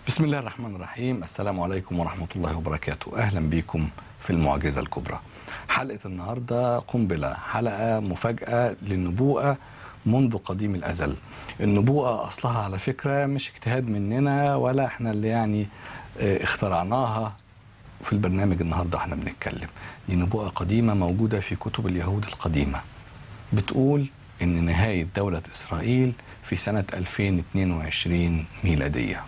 بسم الله الرحمن الرحيم. السلام عليكم ورحمة الله وبركاته. أهلا بكم في المعجزة الكبرى. حلقة النهاردة قنبلة، حلقة مفاجأة للنبوءة منذ قديم الأزل. النبوءة أصلها على فكرة مش اجتهاد مننا ولا احنا اللي اخترعناها في البرنامج. النهاردة احنا بنتكلم دي نبوءة قديمة موجودة في كتب اليهود القديمة، بتقول إن نهاية دولة إسرائيل في سنة 2022 ميلادية.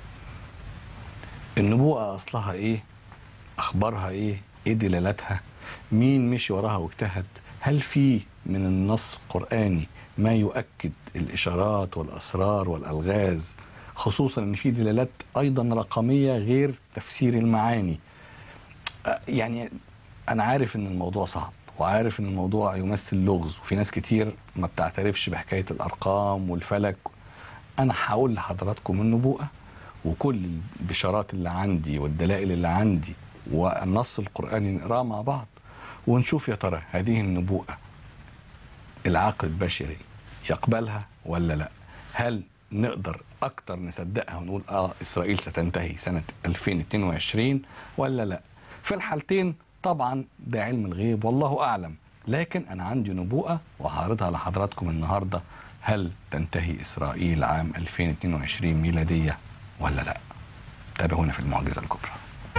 النبوءة أصلها إيه؟ أخبارها إيه؟ إيه دلالتها؟ مين مشي وراها واجتهد؟ هل في من النص القرآني ما يؤكد الإشارات والأسرار والألغاز، خصوصا إن في دلالات أيضا رقمية غير تفسير المعاني؟ يعني أنا عارف إن الموضوع صعب، وعارف إن الموضوع يمثل لغز، وفي ناس كتير ما بتعترفش بحكاية الأرقام والفلك. أنا هقول لحضراتكم النبوءة وكل البشارات اللي عندي والدلائل اللي عندي والنص القرآني، نقراه مع بعض ونشوف يا ترى هذه النبوءة العقل البشري يقبلها ولا لا. هل نقدر أكتر نصدقها ونقول إسرائيل ستنتهي سنة 2022 ولا لا؟ في الحالتين طبعا ده علم الغيب والله أعلم، لكن أنا عندي نبوءة وهعرضها لحضراتكم النهاردة. هل تنتهي إسرائيل عام 2022 ميلادية ولا لا؟ تابعونا في المعجزة الكبرى.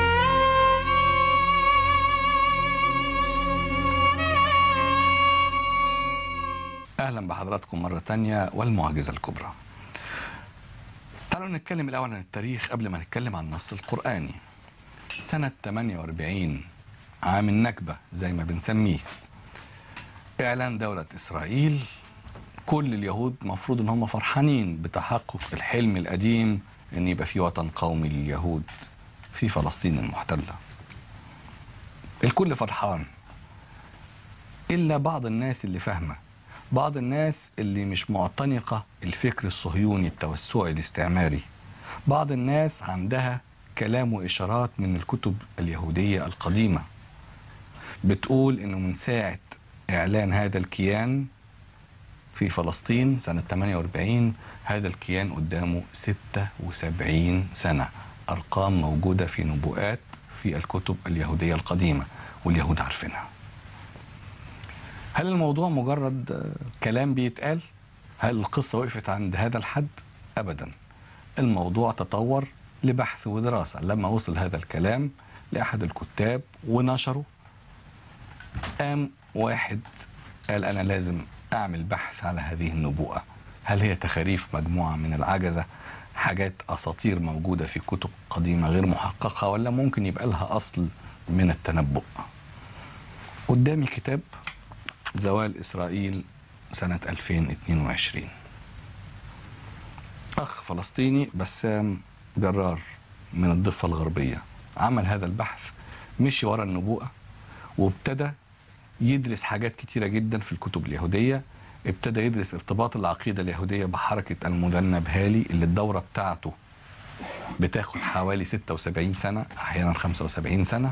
أهلا بحضراتكم مرة تانية والمعجزة الكبرى. تعالوا نتكلم الأول عن التاريخ قبل ما نتكلم عن النص القرآني. سنة 48 عام النكبة زي ما بنسميه، إعلان دولة إسرائيل. كل اليهود مفروض إن هم فرحانين بتحقق الحلم القديم إن يبقى في وطن قومي لليهود في فلسطين المحتلة. الكل فرحان إلا بعض الناس اللي فاهمة، بعض الناس اللي مش معتنقة الفكر الصهيوني التوسعي الاستعماري، بعض الناس عندها كلام وإشارات من الكتب اليهودية القديمة بتقول إنه من ساعة إعلان هذا الكيان في فلسطين سنة 48 هذا الكيان قدامه 76 سنة. أرقام موجودة في نبوءات في الكتب اليهودية القديمة واليهود عارفينها. هل الموضوع مجرد كلام بيتقال؟ هل القصة وقفت عند هذا الحد؟ أبدا. الموضوع تطور لبحث ودراسة. لما وصل هذا الكلام لأحد الكتاب ونشره، قام واحد قال أنا لازم أعمل بحث على هذه النبوءة. هل هي تخاريف مجموعة من العجزة، حاجات أساطير موجودة في كتب قديمة غير محققة، ولا ممكن يبقى لها أصل من التنبؤ؟ قدامي كتاب زوال إسرائيل سنة 2022. أخ فلسطيني بسام جرار من الضفة الغربية عمل هذا البحث، مشي ورا النبوءة وابتدى يدرس حاجات كتيرة جدا في الكتب اليهودية. ابتدى يدرس ارتباط العقيدة اليهودية بحركة المذنب هالي اللي الدورة بتاعته بتاخد حوالي 76 سنة أحيانا 75 سنة.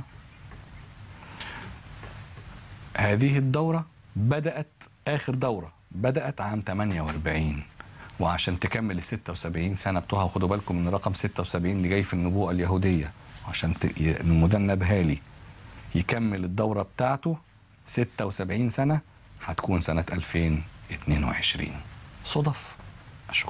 هذه الدورة بدأت، آخر دورة بدأت عام 48، وعشان تكمل ال 76 سنة بتوعها، وخدوا بالكم من رقم 76 اللي جاي في النبوءة اليهودية، عشان المذنب هالي يكمل الدورة بتاعته 76 سنة هتكون سنة 2022. صدف؟ أشك.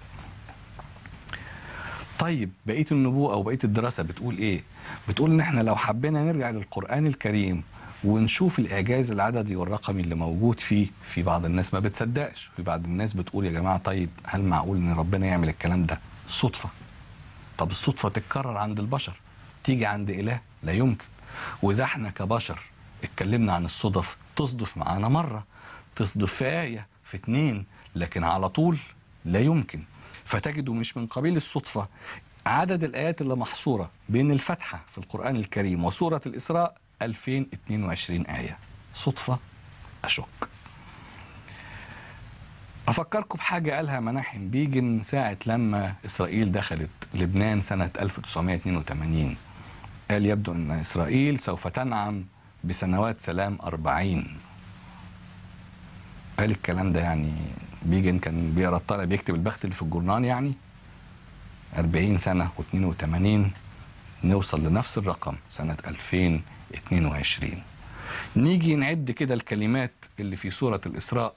طيب بقية النبوءة وبقية الدراسة بتقول إيه؟ بتقول إن إحنا لو حبينا نرجع للقرآن الكريم ونشوف الإعجاز العددي والرقمي اللي موجود فيه، في بعض الناس ما بتصدقش، في بعض الناس بتقول يا جماعة طيب هل معقول إن ربنا يعمل الكلام ده صدفة؟ طب الصدفة تتكرر عند البشر، تيجي عند إله؟ لا يمكن. وإذا إحنا كبشر اتكلمنا عن الصدف، تصدف معانا مرة، تصدف في آية في 2، لكن على طول لا يمكن. فتجدوا مش من قبيل الصدفة عدد الآيات اللي محصورة بين الفاتحة في القرآن الكريم وسورة الإسراء 2022 آية. صدفة؟ أشك. أفكركم بحاجة قالها مناحم بيجن ساعة لما إسرائيل دخلت لبنان سنة 1982. قال يبدو أن إسرائيل سوف تنعم بسنوات سلام 40. قال الكلام ده يعني بيجن كان بيقرا الطالع بيكتب البخت اللي في الجورنان يعني. 40 سنة و82 نوصل لنفس الرقم سنة 2022. نيجي نعد كده الكلمات اللي في سورة الإسراء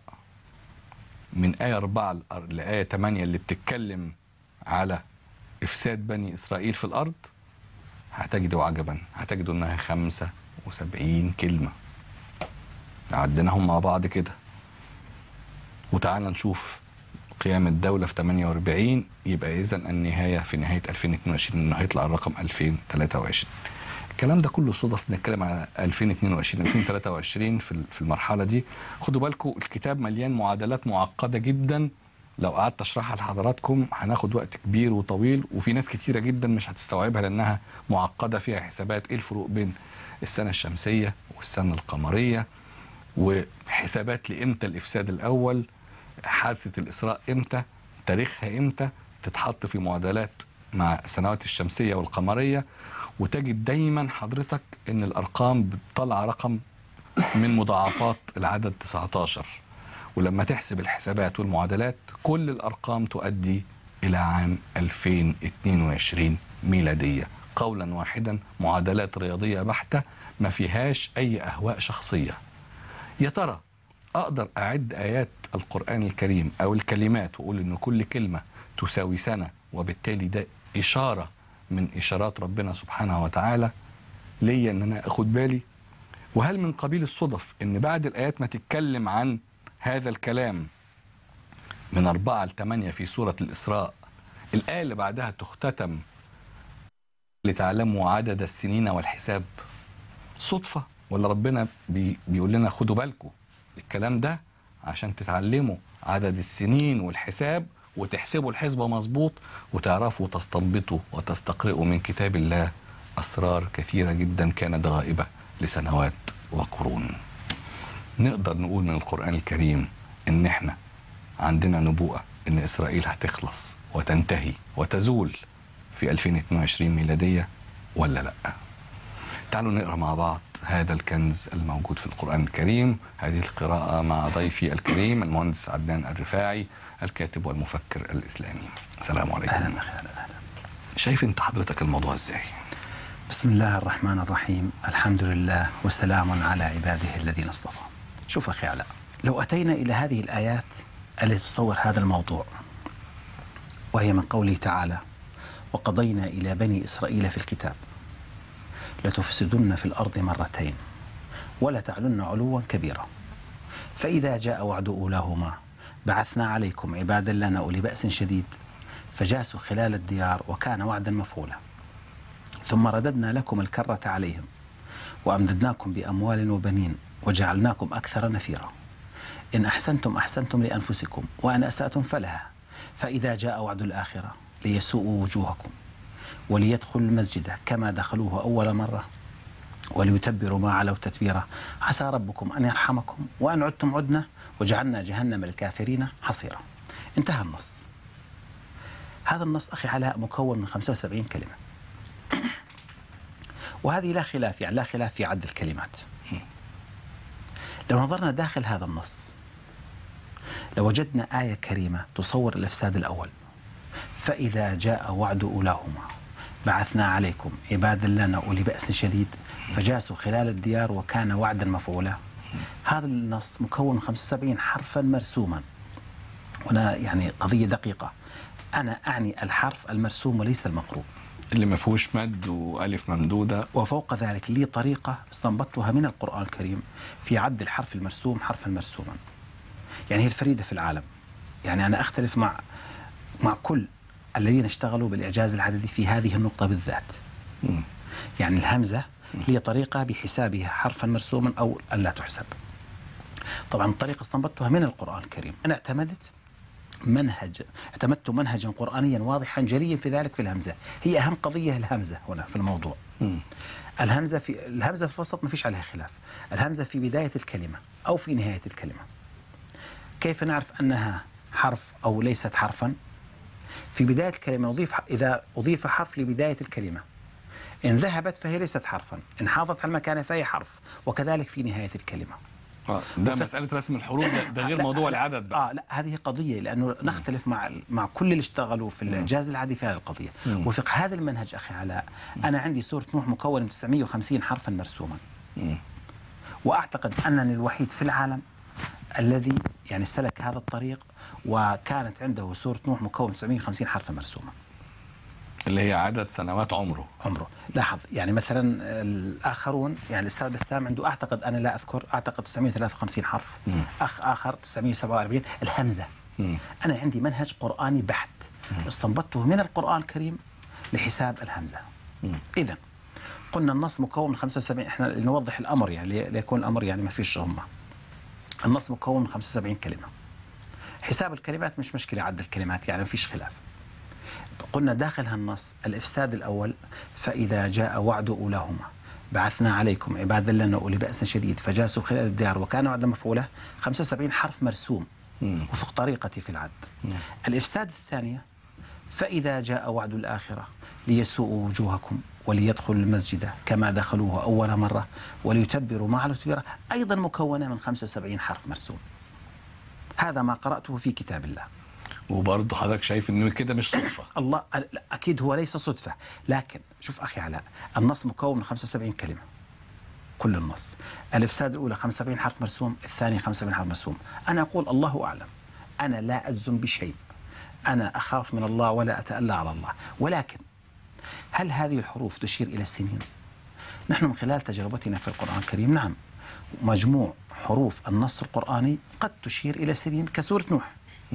من آية 4 لآية 8 اللي بتتكلم على إفساد بني إسرائيل في الأرض، هتجدوا عجبا، هتجدوا إنها 75 كلمة. عدناهم مع بعض كده، وتعالى نشوف قيام الدولة في 48، يبقى إذن النهاية في نهاية 2022 إنه هيطلع الرقم 2023. الكلام ده كله صدف، بنتكلم على 2022 2023 في المرحلة دي. خدوا بالكم الكتاب مليان معادلات معقدة جدا، لو قعدت اشرحها لحضراتكم هناخد وقت كبير وطويل، وفي ناس كتيرة جدا مش هتستوعبها لأنها معقدة، فيها حسابات، ايه الفروق بين السنة الشمسية والسنة القمرية، وحسابات لإمتى الإفساد الأول، حادثة الإسراء إمتى، تاريخها إمتى، تتحط في معادلات مع السنوات الشمسية والقمرية، وتجد دايما حضرتك إن الأرقام بتطلع رقم من مضاعفات العدد 19، ولما تحسب الحسابات والمعادلات كل الأرقام تؤدي إلى عام 2022 ميلادية. قولا واحدا معادلات رياضية بحتة ما فيهاش أي أهواء شخصية. يا ترى أقدر أعد آيات القرآن الكريم أو الكلمات وأقول إن كل كلمة تساوي سنة، وبالتالي ده إشارة من إشارات ربنا سبحانه وتعالى ليا إن أنا أخد بالي؟ وهل من قبيل الصدف إن بعد الآيات ما تتكلم عن هذا الكلام من 4 ل 8 في سورة الإسراء، الآية اللي بعدها تختتم لتعلموا عدد السنين والحساب؟ صدفة ولا ربنا بيقول لنا خدوا بالكم الكلام ده عشان تتعلموا عدد السنين والحساب وتحسبوا الحسبة مظبوط، وتعرفوا تستنبطوا وتستقرئوا من كتاب الله أسرار كثيرة جدا كانت غائبة لسنوات وقرون؟ نقدر نقول من القرآن الكريم إن إحنا عندنا نبوءة إن إسرائيل هتخلص وتنتهي وتزول في 2022 ميلادية ولا لأ؟ تعالوا نقرأ مع بعض هذا الكنز الموجود في القرآن الكريم. هذه القراءة مع ضيفي الكريم المهندس عدنان الرفاعي، الكاتب والمفكر الإسلامي. السلام عليكم. أهلا أهلا. شايف أنت حضرتك الموضوع إزاي؟ بسم الله الرحمن الرحيم، الحمد لله وسلام على عباده الذين اصطفى. شوف أخي علاء، لو أتينا إلى هذه الآيات التي تصور هذا الموضوع، وهي من قوله تعالى: وقضينا إلى بني إسرائيل في الكتاب لتفسدن في الأرض مرتين ولتعلن علوا كبيرا فإذا جاء وعد أولاهما بعثنا عليكم عبادا لنا أولي بأس شديد فجاسوا خلال الديار وكان وعدا مفعولا ثم رددنا لكم الكرة عليهم وأمددناكم بأموال وبنين وجعلناكم أكثر نفيرا إن أحسنتم أحسنتم لأنفسكم وإن أسأتم فلها فإذا جاء وعد الآخرة ليسوءوا وجوهكم وليدخلوا المسجد كما دخلوه أول مرة وليتبروا ما علوا تتبيرا عسى ربكم أن يرحمكم وأن عدتم عدنا وجعلنا جهنم الكافرين حصيرا. انتهى النص. هذا النص أخي علاء مكون من 75 كلمة، وهذه لا خلاف، يعني لا خلاف في عد الكلمات. لو نظرنا داخل هذا النص لوجدنا آية كريمة تصور الإفساد الأول: فإذا جاء وعد أولاهما بعثنا عليكم عبادا لنا أولي بأس شديد فجاسوا خلال الديار وكان وعدا مفعولا. هذا النص مكون من 75 حرفا مرسوما. هنا يعني قضية دقيقة، أنا أعني الحرف المرسوم وليس المقروء، اللي ما فيهوش مد وألف ممدودة. وفوق ذلك لي طريقة استنبطتها من القرآن الكريم في عد الحرف المرسوم حرفا مرسوما، يعني هي الفريدة في العالم. يعني أنا أختلف مع كل الذين اشتغلوا بالإعجاز العددي في هذه النقطة بالذات. يعني الهمزة هي طريقة بحسابها حرفا مرسوما أو أن لا تحسب. طبعا الطريقة استنبطتها من القرآن الكريم. أنا اعتمدت منهجا قرآنيا واضحا جليا في ذلك في الهمزة. هي أهم قضية الهمزة هنا في الموضوع. الهمزة في الوسط ما فيش عليها خلاف. الهمزة في بداية الكلمة أو في نهاية الكلمة. كيف نعرف أنها حرف أو ليست حرفا؟ في بداية الكلمة إذا أضيف حرف لبداية الكلمة، إن ذهبت فهي ليست حرفا، إن حافظت على المكان فهي حرف، وكذلك في نهاية الكلمة. ده مسألة رسم الحروف ده غير موضوع العدد بقى. لا هذه قضية، لأنه نختلف مع كل اللي اشتغلوا في الإعجاز العادي في هذه القضية. وفق هذا المنهج أخي علاء، أنا عندي سورة نوح مكونة من 950 حرفا مرسوما، وأعتقد أنني الوحيد في العالم الذي يعني سلك هذا الطريق وكانت عنده سورة نوح مكونة 950 حرفا مرسوما، اللي هي عدد سنوات عمره. لاحظ يعني مثلا الآخرون، يعني الأستاذ بسام عنده أعتقد، أنا لا أذكر، أعتقد 953 حرف، أخ آخر 947 الهمزة. أنا عندي منهج قرآني بحت استنبطته من القرآن الكريم لحساب الهمزة. إذا قلنا النص مكون من 75، احنا نوضح الأمر يعني ليكون الأمر يعني ما فيش غمة. النص مكون من 75 كلمة. حساب الكلمات مش مشكلة، عد الكلمات يعني ما فيش خلاف. قلنا داخل هالنص الإفساد الأول: فإذا جاء وعد أولاهما بعثنا عليكم عبادا لنا أولي بأس شديد فجاسوا خلال الديار وكان وعدا مفعولا. 75 حرف مرسوم وفق طريقتي في العد. الإفساد الثانية: فإذا جاء وعد الآخرة ليسوءوا وجوهكم وليدخلوا المسجد كما دخلوه أول مرة وليتبروا ما علوا تتبيرا، أيضا مكونة من 75 حرف مرسوم. هذا ما قرأته في كتاب الله. وبرضه حضرتك شايف انه كده مش صدفه؟ الله اكيد هو ليس صدفه، لكن شوف اخي علاء، النص مكون من 75 كلمه، كل النص. الافساد الاولى 75 حرف مرسوم، الثاني 75 حرف مرسوم. انا اقول الله اعلم، انا لا اجزم بشيء، انا اخاف من الله ولا اتألى على الله، ولكن هل هذه الحروف تشير الى السنين؟ نحن من خلال تجربتنا في القرآن الكريم، نعم، مجموع حروف النص القرآني قد تشير الى السنين كسورة نوح.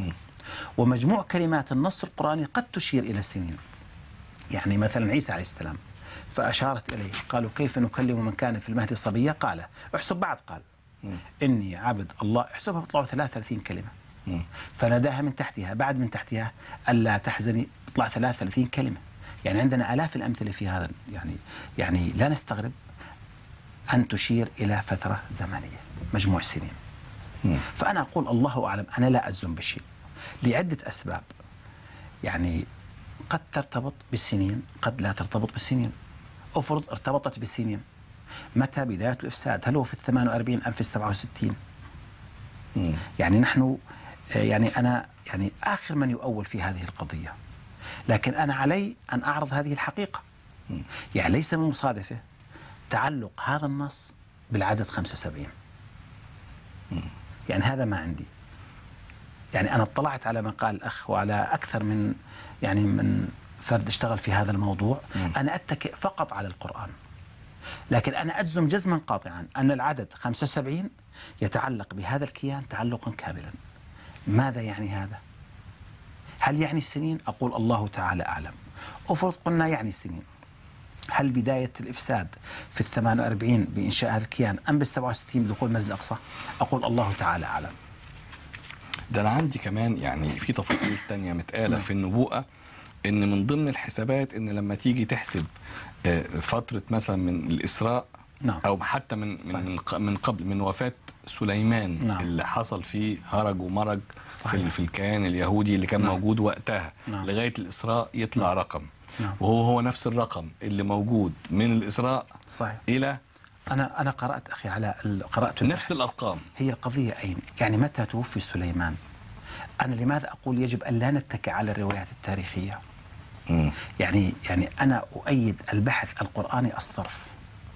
ومجموع كلمات النص القرآني قد تشير إلى السنين. يعني مثلا عيسى عليه السلام فأشارت إليه، قالوا كيف نكلم من كان في المهد صبيا؟ قال احسب بعد، قال إني عبد الله، احسبها بيطلعوا 33 كلمة. فناداها من تحتها، بعد من تحتها ألا تحزني، بيطلع 33 كلمة. يعني عندنا آلاف الأمثلة في هذا، يعني لا نستغرب أن تشير إلى فترة زمنية، مجموع سنين. فأنا أقول الله أعلم، أنا لا أجزم بشيء لعدة أسباب. يعني قد ترتبط بالسنين، قد لا ترتبط بالسنين. أفرض ارتبطت بالسنين، متى بداية الإفساد؟ هل هو في 48 أم في 67؟ يعني نحن يعني أنا يعني آخر من يؤول في هذه القضية، لكن أنا علي أن أعرض هذه الحقيقة. يعني ليس من مصادفة تعلق هذا النص بالعدد 75. يعني هذا ما عندي. يعني أنا اطلعت على ما قال الأخ وعلى أكثر من فرد اشتغل في هذا الموضوع. أنا أتكئ فقط على القرآن، لكن أنا أجزم جزما قاطعا أن العدد 75 يتعلق بهذا الكيان تعلقا كاملا. ماذا يعني هذا؟ هل يعني السنين؟ أقول الله تعالى أعلم. أفرض قلنا يعني السنين، هل بداية الإفساد في 48 بإنشاء هذا الكيان أم بال 67 بدخول المسجد الأقصى؟ أقول الله تعالى أعلم. ده أنا عندي كمان يعني في تفاصيل تانية متقالة في النبوءة، إن من ضمن الحسابات إن لما تيجي تحسب فترة مثلا من الإسراء، أو حتى من قبل، من وفاة سليمان، اللي حصل فيه هرج ومرج في الكيان اليهودي اللي كان موجود وقتها، لغاية الإسراء يطلع رقم، وهو نفس الرقم اللي موجود من الإسراء إلى أنا قرأت أخي علاء، قرأت نفس الأرقام. هي القضية أين؟ يعني متى توفي سليمان؟ أنا لماذا أقول يجب أن لا نتكئ على الروايات التاريخية؟ يعني أنا أؤيد البحث القرآني الصرف.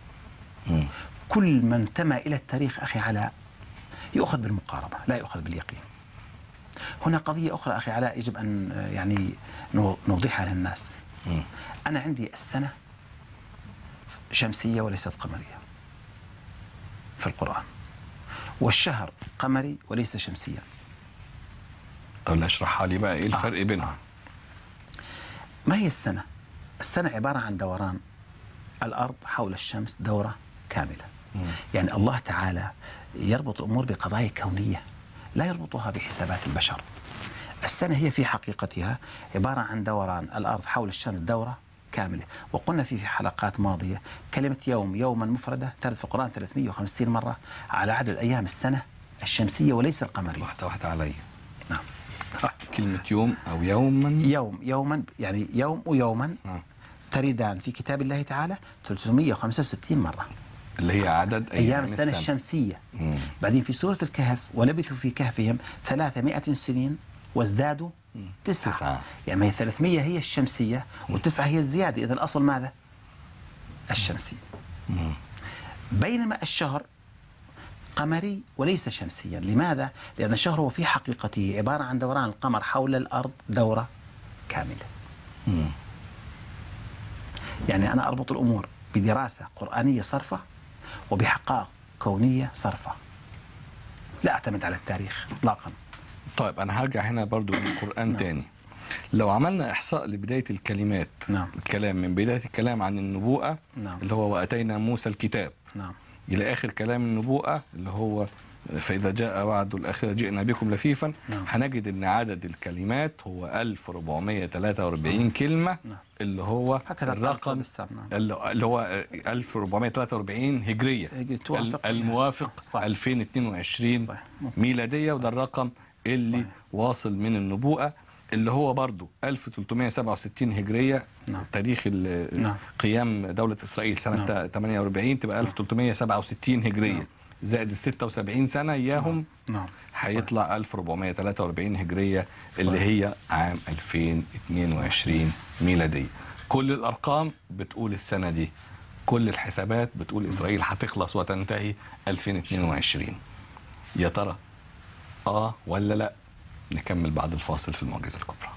كل من انتمى إلى التاريخ أخي علاء يؤخذ بالمقاربة، لا يؤخذ باليقين. هنا قضية أخرى أخي علاء يجب أن يعني نوضحها للناس. أنا عندي السنة شمسية وليست قمرية في القرآن، والشهر قمري وليس شمسيا. طب اشرحها لي بقى، ايه الفرق بينهم؟ ما هي السنة؟ السنة عبارة عن دوران الأرض حول الشمس دورة كاملة. يعني الله تعالى يربط الأمور بقضايا كونية لا يربطها بحسابات البشر. السنة هي في حقيقتها عبارة عن دوران الأرض حول الشمس دورة كاملة. وقلنا في حلقات ماضية كلمة يوما مفردة ترد في القرآن 350 مرة على عدد أيام السنة الشمسية وليس القمرية. واحدة علي. نعم. كلمة يوم أو يوما، يوما يعني يوم ويوما تردان في كتاب الله تعالى 365 مرة. اللي هي عدد أيام السنة الشمسية. بعدين في سورة الكهف ولبثوا في كهفهم 300 سنين وازدادوا 9. يعني ما هي 300 هي الشمسية و9 هي الزيادة، إذا الأصل ماذا؟ الشمسي. بينما الشهر قمري وليس شمسيا. لماذا؟ لأن الشهر هو في حقيقته عبارة عن دوران القمر حول الأرض دورة كاملة. يعني أنا أربط الأمور بدراسة قرآنية صرفة وبحقائق كونية صرفة، لا أعتمد على التاريخ إطلاقا. طيب أنا هرجع هنا برضو للقرآن تاني. لو عملنا إحصاء لبداية الكلمات، الكلام من بداية الكلام عن النبوءة اللي هو وأتينا موسى الكتاب إلى آخر كلام النبوءة اللي هو فإذا جاء وعد الآخرة جئنا بكم لفيفا، هنجد أن عدد الكلمات هو 1443 كلمة، اللي هو الرقم اللي هو 1443 هجرية الموافق 2022 ميلادية، وده الرقم اللي واصل من النبوءة اللي هو برضو 1367 هجرية. تاريخ قيام دولة إسرائيل سنة 48 تبقى 1367 هجرية زائد 76 سنة إياهم، هيطلع 1443 هجرية اللي هي عام 2022 ميلادية. كل الأرقام بتقول السنة دي، كل الحسابات بتقول إسرائيل هتخلص وتنتهي 2022. يا ترى ولا لا؟ نكمل بعد الفاصل في المعجزة الكبرى.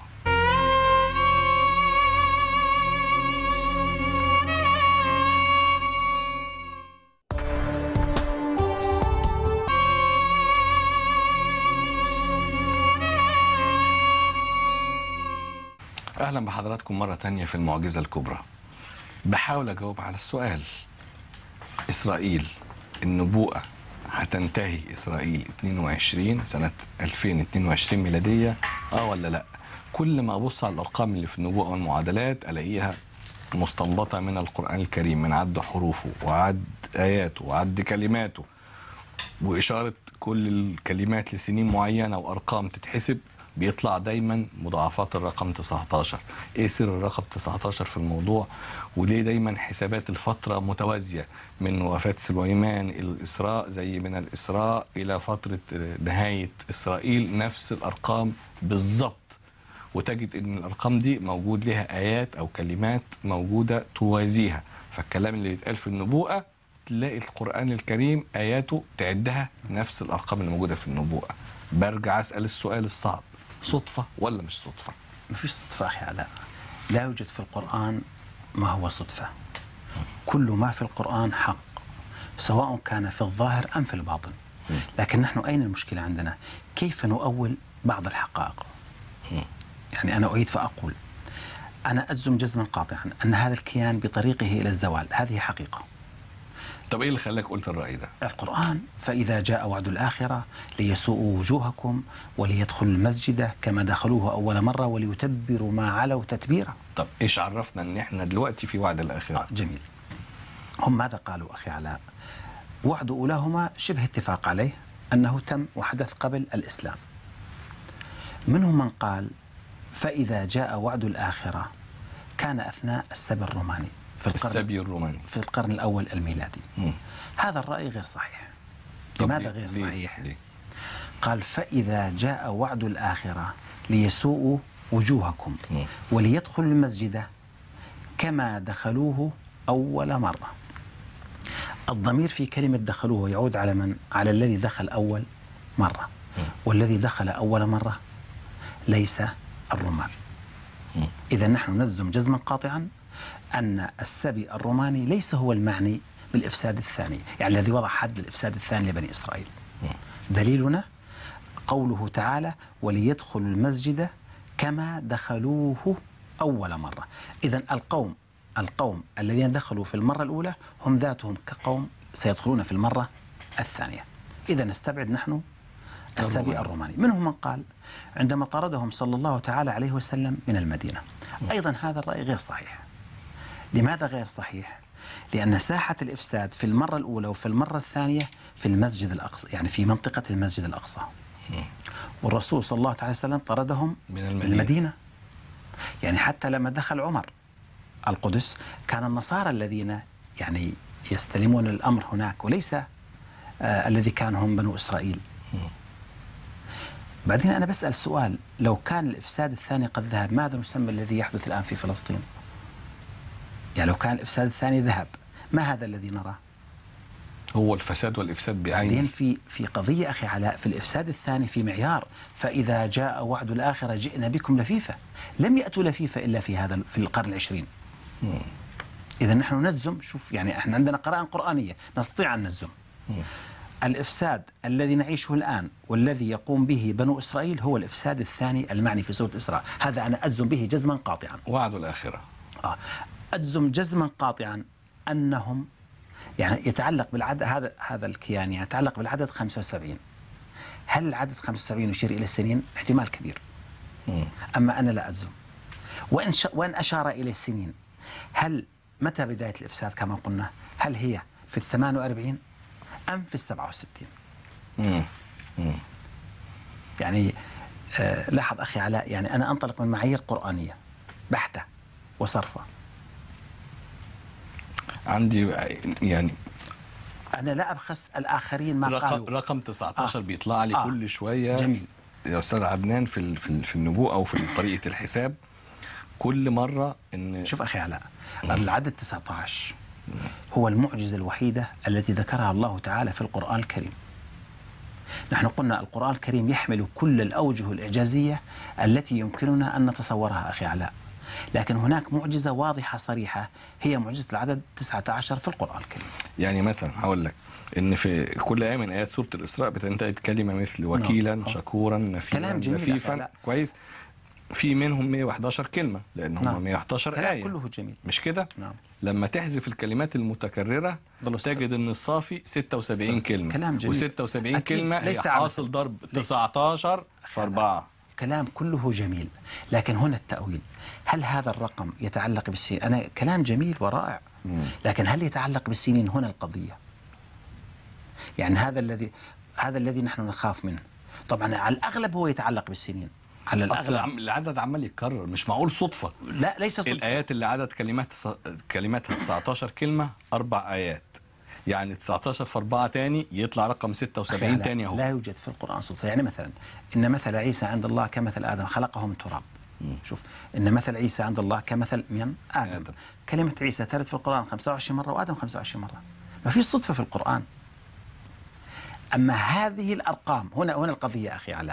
أهلا بحضراتكم مرة تانية في المعجزة الكبرى. بحاول أجاوب على السؤال، إسرائيل النبوءة هتنتهي إسرائيل 22 سنة 2022 ميلادية ولا لا؟ كل ما أبص على الأرقام اللي في النبوءة والمعادلات ألاقيها مستنبطة من القرآن الكريم، من عد حروفه وعد آياته وعد كلماته وإشارة كل الكلمات لسنين معينة وأرقام تتحسب، بيطلع دايما مضاعفات الرقم 19. ايه سر الرقم 19 في الموضوع؟ وليه دايما حسابات الفترة متوازية من وفاة سليمان إلى الإسراء، زي من الإسراء إلى فترة نهاية إسرائيل نفس الأرقام بالضبط، وتجد ان الأرقام دي موجود لها آيات أو كلمات موجودة توازيها. فالكلام اللي يتقال في النبوءة تلاقي القرآن الكريم آياته تعدها نفس الأرقام اللي موجودة في النبوءة. برجع أسأل السؤال الصعب، صدفة ولا مش صدفة؟ مفيش صدفة أخي علاء، لا يوجد في القرآن ما هو صدفة. كل ما في القرآن حق، سواء كان في الظاهر أم في الباطن. لكن نحن أين المشكلة عندنا؟ كيف نؤول بعض الحقائق؟ يعني أنا أعيد فأقول، أنا أجزم جزما قاطعا أن هذا الكيان بطريقه إلى الزوال، هذه حقيقة. طب ايه اللي خلاك قلت الرأي ده؟ القرآن فإذا جاء وعد الآخرة ليسوءوا وجوهكم وليدخلوا المسجد كما دخلوه أول مرة وليتبروا ما علوا تتبيرا. طب ايش عرفنا ان احنا دلوقتي في وعد الآخرة؟ جميل. هم ماذا قالوا أخي علاء؟ وعد أولاهما شبه اتفاق عليه أنه تم وحدث قبل الإسلام. منهم من قال فإذا جاء وعد الآخرة كان أثناء السبي الروماني في القرن الأول الميلادي. هذا الرأي غير صحيح. لماذا غير صحيح؟ قال فإذا جاء وعد الآخرة ليسوءوا وجوهكم وليدخلوا المسجد كما دخلوه أول مرة. الضمير في كلمة دخلوه يعود على من؟ على الذي دخل أول مرة، والذي دخل أول مرة ليس الرومان. إذا نحن نجزم جزما قاطعا أن السبي الروماني ليس هو المعني بالإفساد الثاني، يعني الذي وضع حد الإفساد الثاني لبني إسرائيل. دليلنا قوله تعالى وليدخلوا المسجد كما دخلوه أول مرة. إذا القوم الذين دخلوا في المرة الأولى هم ذاتهم كقوم سيدخلون في المرة الثانية. إذا نستبعد نحن السبي الروماني. منهم من قال عندما طردهم صلى الله تعالى عليه وسلم من المدينة. أيضا هذا الرأي غير صحيح. لماذا غير صحيح؟ لأن ساحة الإفساد في المرة الأولى وفي المرة الثانية في المسجد الأقصى، يعني في منطقة المسجد الأقصى. والرسول صلى الله عليه وسلم طردهم من المدينة. يعني حتى لما دخل عمر القدس كان النصارى الذين يعني يستلمون الأمر هناك، وليس الذي كان هم بنو إسرائيل. بعدين أنا بسأل سؤال، لو كان الإفساد الثاني قد ذهب، ماذا نسمى الذي يحدث الآن في فلسطين؟ يعني لو كان الإفساد الثاني ذهب، ما هذا الذي نراه؟ هو الفساد والإفساد بعينه. بعدين في قضية أخي علاء، في الإفساد الثاني في معيار، فإذا جاء وعد الآخرة جئنا بكم لفيفا. لم يأتوا لفيفا إلا في القرن العشرين. إذا نحن نجزم، شوف يعني احنا عندنا قرائن قرآنية نستطيع أن نجزم. الإفساد الذي نعيشه الآن والذي يقوم به بنو إسرائيل هو الإفساد الثاني المعني في سورة إسراء. هذا أنا أجزم به جزما قاطعا. وعد الآخرة. أجزم جزما قاطعا أنهم يعني يتعلق بالعدد، هذا الكيان يعني يتعلق بالعدد 75. هل العدد 75 يشير إلى السنين؟ احتمال كبير. أما أنا لا أجزم. وإن أشار إلى السنين، هل متى بداية الإفساد كما قلنا؟ هل هي في 48 أم في 67؟ يعني لاحظ أخي علاء، يعني أنا أنطلق من معايير قرآنية بحتة وصرفة. عندي يعني أنا لا أبخس الآخرين ما قالوا. رقم 19 بيطلع لي كل شوية. جميل يا أستاذ عدنان في النبوءة أو في طريقة الحساب كل مرة إن شوف أخي علاء، العدد 19 هو المعجزة الوحيدة التي ذكرها الله تعالى في القرآن الكريم. نحن قلنا القرآن الكريم يحمل كل الأوجه الإعجازية التي يمكننا أن نتصورها أخي علاء، لكن هناك معجزة واضحة صريحة هي معجزة العدد 19 في القرآن الكريم. يعني مثلا هقول لك إن في كل آية من آيات سورة الإسراء بتنتهي بكلمة مثل وكيلا شكورا نفيرا لفيفا. كويس. في منهم 111 كلمة لأن هم 111 آية. كله جميل. مش كده؟ نعم. لما تحذف الكلمات المتكررة تجد أن الصافي 76 كلمة. كلام جميل. و76 كلمة هي حاصل ضرب 19 في 4. كلام كله جميل، لكن هنا التأويل. هل هذا الرقم يتعلق بالسنين؟ أنا كلام جميل ورائع، لكن هل يتعلق بالسنين؟ هنا القضية. يعني هذا الذي نحن نخاف منه. طبعا على الأغلب هو يتعلق بالسنين. على الأغلب العدد عمال يتكرر، مش معقول صدفة. لا ليس صدفة. الآيات اللي عدد كلماتها 19 كلمة 4 آيات، يعني 19 في 4 تاني يطلع رقم 76 تاني اهو. لا يوجد في القرآن صدفة. يعني مثلا إن مثل عيسى عند الله كمثل آدم خلقه من تراب. شوف، إن مثل عيسى عند الله كمثل من آدم. كلمة عيسى ترد في القرآن 25 مرة وآدم 25 مرة. ما فيش صدفة في القرآن. أما هذه الأرقام هنا القضية أخي علاء.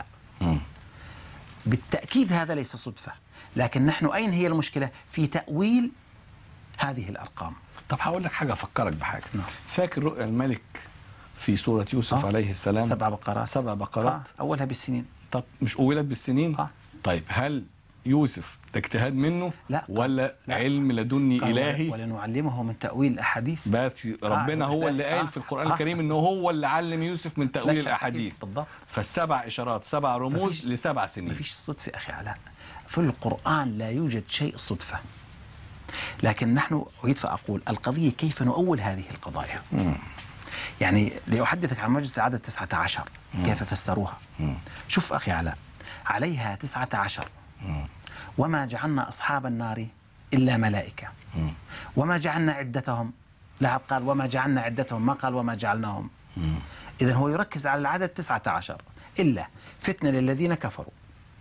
بالتأكيد هذا ليس صدفة، لكن نحن أين هي المشكلة؟ في تأويل هذه الأرقام. طب هقول لك حاجة أفكرك بحاجة. فاكر رؤيا الملك في سورة يوسف عليه السلام؟ 7 بقرات. 7 بقرات. أولها بالسنين. طب مش أولت بالسنين؟ طيب هل يوسف ده اجتهاد منه؟ لا ولا علم لدني إلهي؟ ولنعلمه من تأويل الأحاديث. بس ربنا هو اللي قال في القرآن الكريم إنه هو اللي علم يوسف من تأويل الأحاديث. بالضبط. ف7 إشارات 7 رموز ل7 سنين. ما فيش صدفة أخي علاء، في القرآن لا يوجد شيء صدفة. لكن نحن أريد فأقول القضية كيف نؤول هذه القضايا. يعني لأحدثك عن معجزة العدد 19 كيف فسروها. شوف أخي علاء، عليها 19 وما جعلنا أصحاب النار إلا ملائكة وما جعلنا عدتهم. لا قال وما جعلنا عدتهم، ما قال وما جعلناهم. إذن هو يركز على العدد 19 إلا فتنة للذين كفروا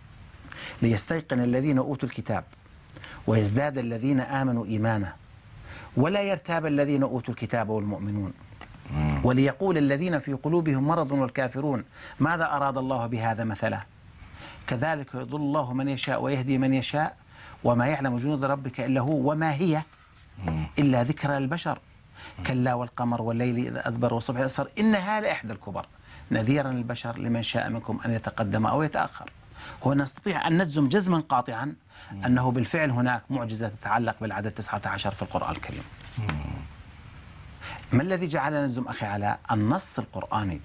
ليستيقن الذين أوتوا الكتاب ويزداد الذين آمنوا إيمانا ولا يرتاب الذين أوتوا الكتاب والمؤمنون وليقول الذين في قلوبهم مرض والكافرون ماذا أراد الله بهذا مثلا كذلك يضل الله من يشاء ويهدي من يشاء وما يعلم جنود ربك إلا هو وما هي إلا ذكرى للبشر كلا والقمر والليل إذا أدبر والصبح أسفر إنها لإحدى الكبر نذيرا للبشر لمن شاء منكم أن يتقدم أو يتأخر. هنا نستطيع أن نجزم جزما قاطعا أنه بالفعل هناك معجزة تتعلق بالعدد 19 في القرآن الكريم. ما الذي جعلنا نجزم أخي علاء؟ النص القرآني.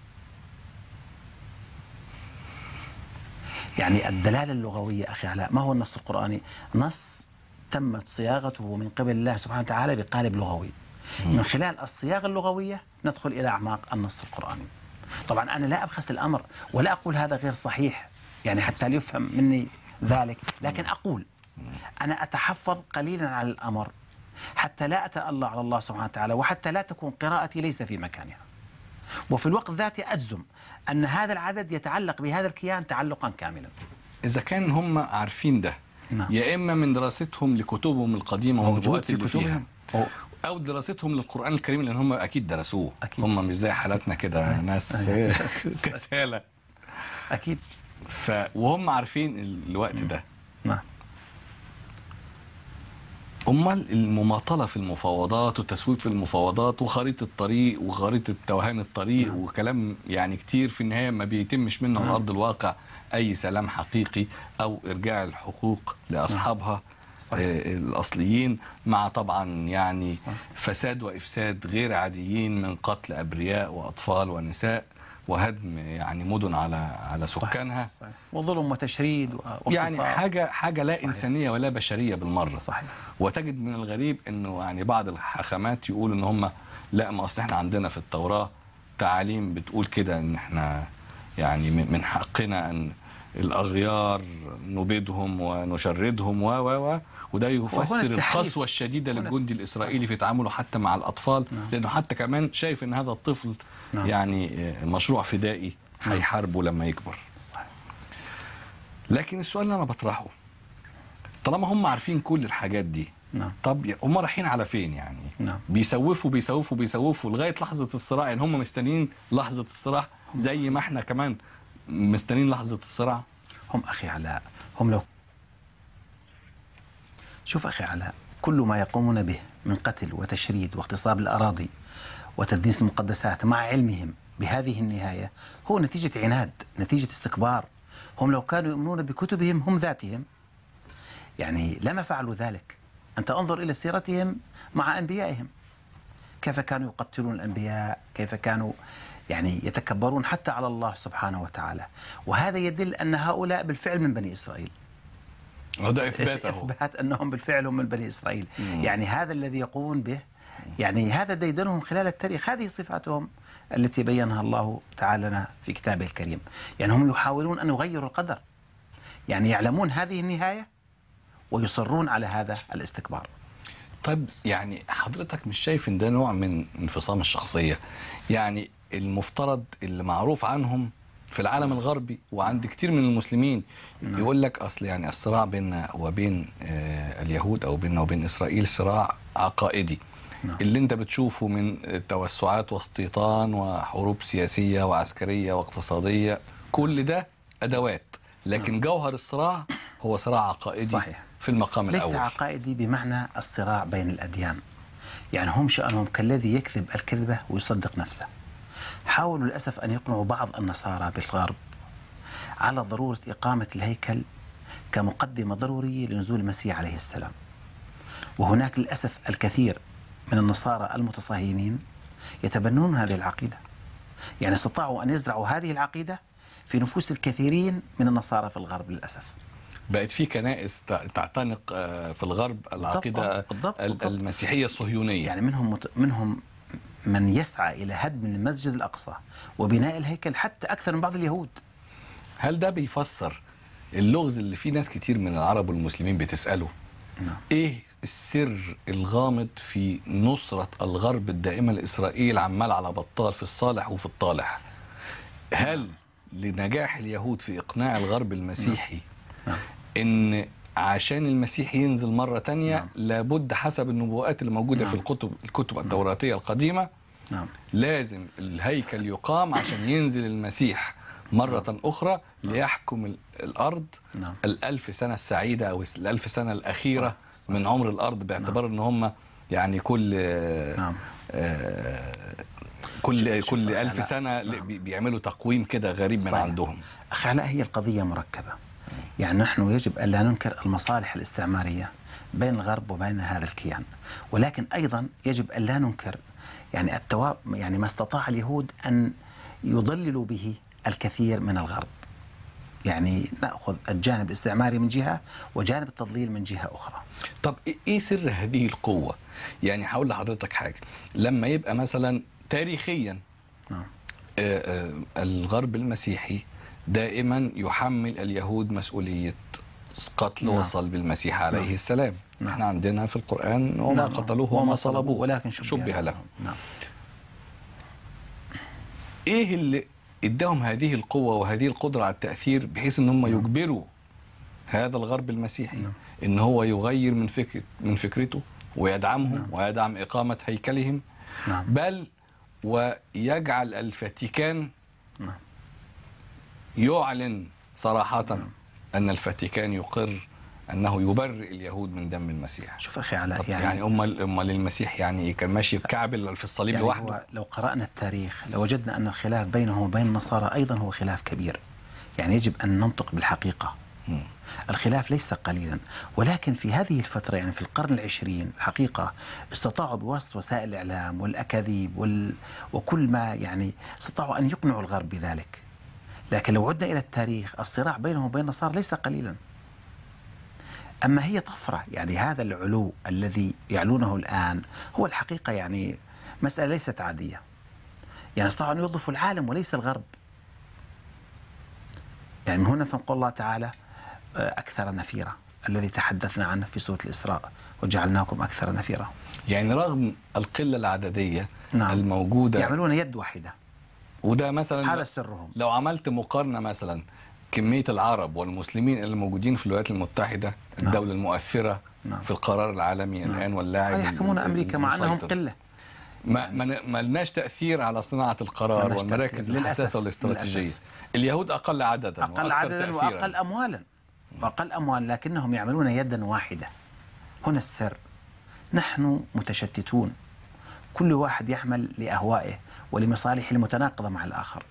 يعني الدلالة اللغوية أخي علاء. ما هو النص القرآني؟ نص تمت صياغته من قبل الله سبحانه وتعالى بقالب لغوي. من خلال الصياغة اللغوية ندخل إلى أعماق النص القرآني. طبعا أنا لا أبخس الأمر ولا أقول هذا غير صحيح يعني حتى ليفهم مني ذلك، لكن أقول أنا أتحفظ قليلا على الأمر حتى لا أتألى على الله سبحانه وتعالى، وحتى لا تكون قراءتي ليس في مكانها. وفي الوقت ذاته أجزم أن هذا العدد يتعلق بهذا الكيان تعلقا كاملا. إذا كان هم عارفين ده، نعم. يا إما من دراستهم لكتبهم القديمة موجود في كتبهم، أو دراستهم للقرآن الكريم، لأن هم أكيد درسوه. أكيد. هم مش زي حالاتنا كده ناس كسالة. أكيد. وهم عارفين الوقت ده. نعم. أمال المماطلة في المفاوضات والتسويف في المفاوضات وخريطة الطريق وخريطة توهان الطريق وكلام يعني كتير في النهاية ما بيتمش منه على أرض الواقع أي سلام حقيقي أو إرجاع الحقوق لأصحابها الأصليين، مع طبعا يعني فساد وإفساد غير عاديين من قتل أبرياء وأطفال ونساء وهدم يعني مدن على سكانها. صحيح. وظلم وتشريد يعني حاجة لا إنسانية ولا بشرية بالمرة. صحيح. وتجد من الغريب إنه يعني بعض الحاخامات يقولوا إن هم لا، ما أصل إحنا عندنا في التوراة تعاليم بتقول كده إن إحنا يعني من حقنا أن الأغيار نبيدهم ونشردهم وده يفسر القسوة الشديدة للجندي الإسرائيلي في تعامله حتى مع الأطفال. لأنه حتى كمان شايف إن هذا الطفل يعني مشروع فدائي هيحاربه لما يكبر. صحيح. لكن السؤال اللي أنا بطرحه، طالما هم عارفين كل الحاجات دي، طب هم رايحين على فين يعني؟ بيسوفوا لغاية لحظة الصراع. يعني هم مستنيين لحظة الصراع زي ما احنا كمان مستنيين لحظة الصراع. هم أخي علاء، هم لو شوف أخي علاء، كل ما يقومون به من قتل وتشريد واغتصاب الأراضي وتدنيس المقدسات مع علمهم بهذه النهاية هو نتيجة عناد، نتيجة استكبار. هم لو كانوا يؤمنون بكتبهم هم ذاتهم يعني لما فعلوا ذلك. أنت انظر إلى سيرتهم مع أنبيائهم، كيف كانوا يقتلون الأنبياء، كيف كانوا يعني يتكبرون حتى على الله سبحانه وتعالى. وهذا يدل أن هؤلاء بالفعل من بني إسرائيل. وهذا إثبات أنهم بالفعل هم من بني إسرائيل. يعني هذا الذي يقومون به يعني هذا ديدنهم خلال التاريخ، هذه صفاتهم التي بينها الله تعالى لنا في كتابه الكريم. يعني هم يحاولون أن يغيروا القدر، يعني يعلمون هذه النهاية ويصرون على هذا الاستكبار. طيب يعني حضرتك مش شايف ان ده نوع من انفصام الشخصية؟ يعني المفترض اللي معروف عنهم في العالم الغربي وعند كتير من المسلمين يقول لك اصل يعني الصراع بيننا وبين اليهود او بيننا وبين اسرائيل صراع عقائدي. اللي انت بتشوفه من توسعات واستيطان وحروب سياسية وعسكرية واقتصادية كل ده ادوات، لكن جوهر الصراع هو صراع عقائدي. صحيح. في المقام الأول ليس عقائدي بمعنى الصراع بين الأديان. يعني هم شأنهم كالذي يكذب الكذبة ويصدق نفسه. حاولوا للأسف أن يقنعوا بعض النصارى بالغرب على ضرورة إقامة الهيكل كمقدمة ضرورية لنزول المسيح عليه السلام. وهناك للأسف الكثير من النصارى المتصهينين يتبنون هذه العقيدة. يعني استطاعوا أن يزرعوا هذه العقيدة في نفوس الكثيرين من النصارى في الغرب للأسف. بقت في كنائس تعتنق في الغرب العقيدة بالضبط. المسيحية الصهيونية. يعني منهم من يسعى إلى هدم المسجد الأقصى وبناء الهيكل حتى أكثر من بعض اليهود. هل ده بيفسر اللغز اللي فيه ناس كتير من العرب والمسلمين بتسأله؟ إيه السر الغامض في نصرة الغرب الدائمة لإسرائيل عمال على بطال في الصالح وفي الطالح؟ هل لنجاح اليهود في إقناع الغرب المسيحي إن عشان المسيح ينزل مرة تانية لابد حسب النبوءات اللي موجودة في الكتب التوراتية القديمة لازم الهيكل يقام عشان ينزل المسيح مرة أخرى ليحكم الأرض 1000 سنة السعيدة أو 1000 سنة الأخيرة من عمر الأرض، باعتبار إن هم يعني كل 1000 سنة بيعملوا تقويم كده غريب من عندهم. أخي علاء، هي القضية مركبة. يعني نحن يجب أن لا ننكر المصالح الاستعمارية بين الغرب وبين هذا الكيان، ولكن أيضا يجب أن لا ننكر يعني يعني ما استطاع اليهود أن يضللوا به الكثير من الغرب. يعني نأخذ الجانب الاستعماري من جهة وجانب التضليل من جهة أخرى. طب إيه سر هذه القوة؟ يعني هقول لحضرتك حاجة، لما يبقى مثلا تاريخيا الغرب المسيحي دائما يحمل اليهود مسؤولية قتل نعم. وصلب المسيح عليه السلام. نعم. احنا عندنا في القرآن وما نعم. قتلوه وما وما صلبوه صلبوه ولكن شبه لهم. نعم. ايه اللي اداهم هذه القوة وهذه القدرة على التأثير بحيث ان هم يجبروا هذا الغرب المسيحي نعم. ان هو يغير من فكرته ويدعمهم نعم. ويدعم إقامة هيكلهم، نعم. بل ويجعل الفاتيكان نعم. يعلن صراحة أن الفاتيكان يقر أنه يبرئ اليهود من دم المسيح. شوف أخي علاء، يعني أمال المسيح يعني كان ماشي بكعب في الصليب يعني لوحده؟ هو لو قرأنا التاريخ لوجدنا أن الخلاف بينه وبين النصارى أيضا هو خلاف كبير. يعني يجب أن ننطق بالحقيقة. الخلاف ليس قليلا، ولكن في هذه الفترة يعني في القرن العشرين الحقيقة استطاعوا بواسطة وسائل الإعلام والأكاذيب وكل ما يعني استطاعوا أن يقنعوا الغرب بذلك. لكن لو عدنا إلى التاريخ الصراع بينهم وبين النصارى ليس قليلا. أما هي طفرة، يعني هذا العلو الذي يعلونه الآن هو الحقيقة يعني مسألة ليست عادية. يعني استطاعوا أن يوظفوا العالم وليس الغرب. يعني من هنا فنقول الله تعالى أكثر نفيرا الذي تحدثنا عنه في سورة الإسراء وجعلناكم أكثر نفيرا. يعني رغم القلة العددية نعم. الموجودة يعملون يد واحدة، وده مثلا هذا سرهم. لو عملت مقارنة مثلا كمية العرب والمسلمين اللي موجودين في الولايات المتحدة، الدولة المؤثرة في القرار العالمي الآن واللاعب يحكمون أمريكا مع أنهم قلة. ما لناش تأثير على صناعة القرار والمراكز الحساسة والاستراتيجية. اليهود أقل عددا وأقل أموالا وأقل أموال، لكنهم يعملون يدا واحدة. هنا السر. نحن متشتتون، كل واحد يعمل لأهوائه ولمصالحه المتناقضة مع الآخر.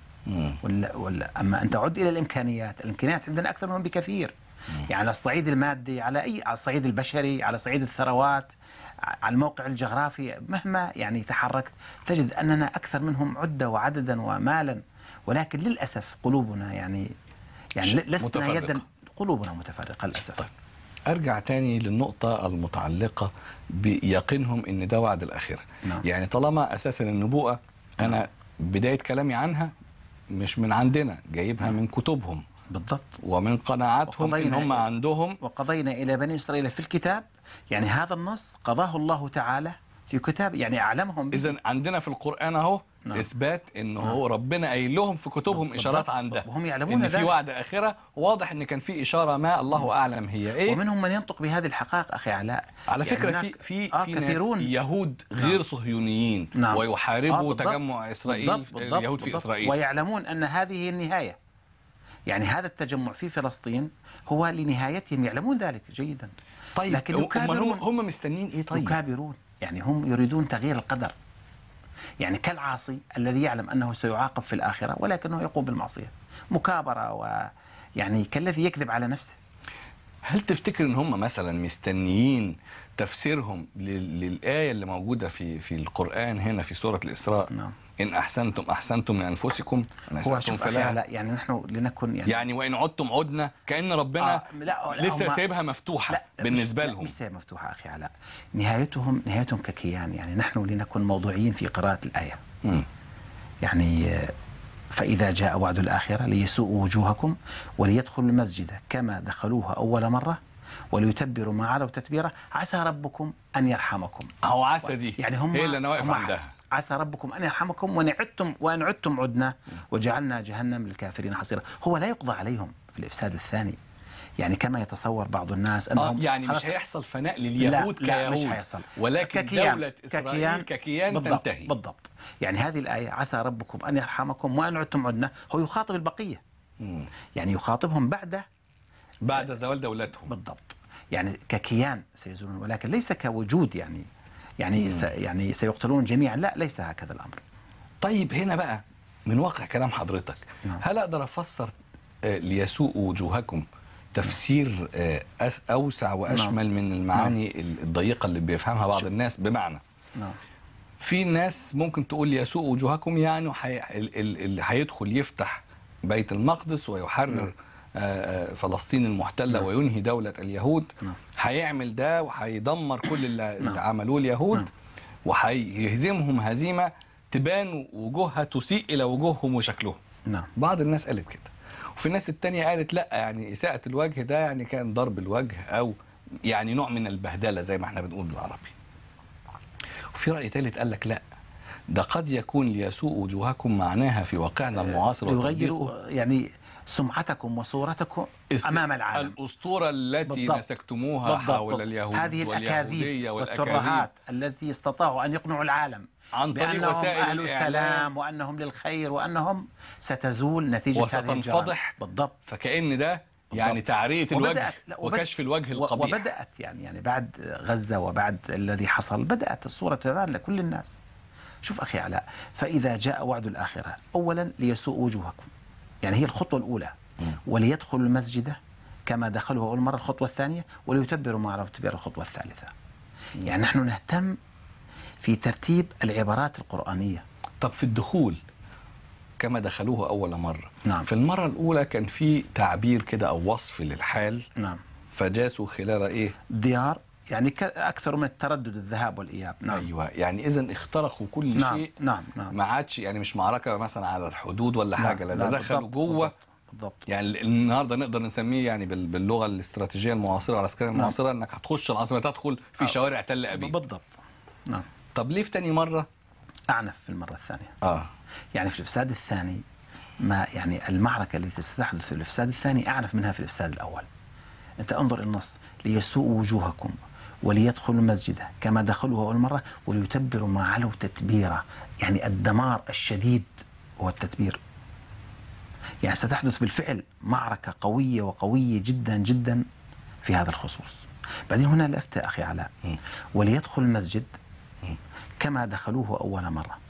أما أن تعد إلى الإمكانيات عندنا أكثر منهم بكثير. يعني على الصعيد المادي، على الصعيد البشري، على صعيد الثروات، على الموقع الجغرافي، مهما يعني تحركت تجد أننا أكثر منهم عدة وعددا ومالا، ولكن للأسف قلوبنا يعني لسنا يدا، قلوبنا متفرقة للأسف. طيب. أرجع تاني للنقطة المتعلقة بيقينهم إن ده وعد الآخرة. نعم. يعني طالما أساسا النبوءة أنا بداية كلامي عنها مش من عندنا، جايبها من كتبهم بالضبط ومن قناعاتهم إن هم عندهم. وقضينا إلى بني إسرائيل في الكتاب، يعني هذا النص قضاه الله تعالى في كتاب، يعني أعلمهم. إذن عندنا في القرآن أهو إثبات إنه هو ربنا قايل لهم في كتبهم إشارات عن ده، وهم يعلمون إن في وعد آخرة. واضح إن كان في إشارة ما الله أعلم هي إيه. ومنهم من ينطق بهذه الحقائق أخي علاء. على فكرة يعني في كثيرون ناس يهود غير صهيونيين ويحاربوا تجمع إسرائيل، اليهود في إسرائيل، ويعلمون أن هذه هي النهاية. يعني هذا التجمع في فلسطين هو لنهايتهم، يعلمون ذلك جيدا. طيب لكن هم مستنين إيه؟ طيب يكابرون، يعني هم يريدون تغيير القدر. يعني كالعاصي الذي يعلم أنه سيعاقب في الآخرة ولكنه يقوم بالمعصية، مكابرة، ويعني كالذي يكذب على نفسه. هل تفتكر ان هم مثلا مستنيين تفسيرهم للآية اللي موجودة في القرآن هنا في سورة الإسراء؟ نعم. إن أحسنتم لأنفسكم إن أسأتم فلا. لا يعني نحن لنكن يعني وإن عدتم عدنا، كأن ربنا لسه سايبها مفتوحة بالنسبة لهم. مش سايبها مفتوحة أخي علاء، نهايتهم ككيان. يعني نحن لنكن موضوعيين في قراءة الآية. يعني فإذا جاء وعد الآخرة ليسوءوا وجوهكم وليدخلوا المسجد كما دخلوه أول مرة وليتبروا ما علوا تتبيرا عسى ربكم أن يرحمكم. أهو عسى دي يعني هم هي اللي أنا واقف عندها. عسى ربكم أن يرحمكم وإن عدتم عدنا وجعلنا جهنم للكافرين حصيرا. هو لا يقضى عليهم في الإفساد الثاني، يعني كما يتصور بعض الناس أنهم يعني مش هيحصل فناء لليهود لا مش هيحصل، ولكن دولة إسرائيل ككيان تنتهي. بالضبط. يعني هذه الآية عسى ربكم أن يرحمكم وإن عدتم عدنا، هو يخاطب البقية. يعني يخاطبهم بعد زوال دولتهم. بالضبط. يعني ككيان سيزولون، ولكن ليس كوجود. يعني سيقتلون جميعا، لا ليس هكذا الأمر. طيب هنا بقى من واقع كلام حضرتك، هل أقدر أفسر ليسوء وجوهكم تفسير أوسع وأشمل من المعاني الضيقة اللي بيفهمها بعض الناس؟ بمعنى في ناس ممكن تقول يسوء وجوهكم يعني اللي هيدخل يفتح بيت المقدس ويحرر فلسطين المحتلة وينهي دولة اليهود، هيعمل ده وهيدمر كل اللي عملوه اليهود وهيهزمهم هزيمة تبان وجوهها تسيء إلى وجوههم وشكلهم. بعض الناس قالت كده. وفي الناس التانية قالت لا، يعني إساءة الوجه ده يعني كان ضرب الوجه أو يعني نوع من البهدلة زي ما احنا بنقول بالعربي. وفي رأي ثالث قال لك لا، ده قد يكون ليسوء وجوهكم معناها في واقعنا المعاصر يغيروا يعني سمعتكم وصورتكم أمام العالم. الأسطورة التي بالضبط. نسجتموها بالضبط. حول اليهود هذه الأكاذيب والترهات التي استطاعوا أن يقنعوا العالم عن طريق بأنهم وسائل أهل الإعلام السلام وأنهم للخير وأنهم ستزول نتيجة هذه وستنفضح. بالضبط. فكأن ده يعني تعرية الوجه وكشف الوجه القبيح. وبدأت يعني بعد غزة وبعد الذي حصل بدأت الصورة تبان لكل الناس. شوف أخي علاء، فإذا جاء وعد الآخرة أولا ليسوء وجوهكم، يعني هي الخطوة الأولى، وليدخلوا المسجد كما دخلوه أول مرة الخطوة الثانية، وليتبروا ما عرفوا تبر الخطوة الثالثة. يعني نحن نهتم في ترتيب العبارات القرآنية. طب في الدخول كما دخلوه أول مرة، نعم. في المرة الأولى كان في تعبير كده أو وصف للحال، نعم. فجاسوا خلال إيه؟ ديار، يعني أكثر من التردد الذهاب والإياب. نعم. أيوة، يعني إذا اخترقوا كل نعم. شيء. نعم. نعم. ما عادش يعني مش معركة مثلا على الحدود ولا حاجة، لا ده دخلوا بالضبط. جوه. بالضبط. يعني النهارده نقدر نسميه يعني باللغة الاستراتيجية المعاصرة والعسكرية المعاصرة، انك هتخش العاصمة تدخل في شوارع تل أبيب. بالضبط. نعم. طب ليه في تاني مرة؟ أعنف في المرة الثانية. يعني في الإفساد الثاني، ما يعني المعركة التي ستحدث في الإفساد الثاني أعنف منها في الإفساد الأول. أنت انظر النص: ليسوءوا وجوهكم وليدخلوا المسجد كما دخلوه أول مرة وليتبروا ما علوا تتبيرا. يعني الدمار الشديد هو التتبير. يعني ستحدث بالفعل معركة قوية وقوية جدا جدا في هذا الخصوص. بعدين هنا الأفتى أخي علاء: وليدخل المسجد كما دخلوه أول مرة.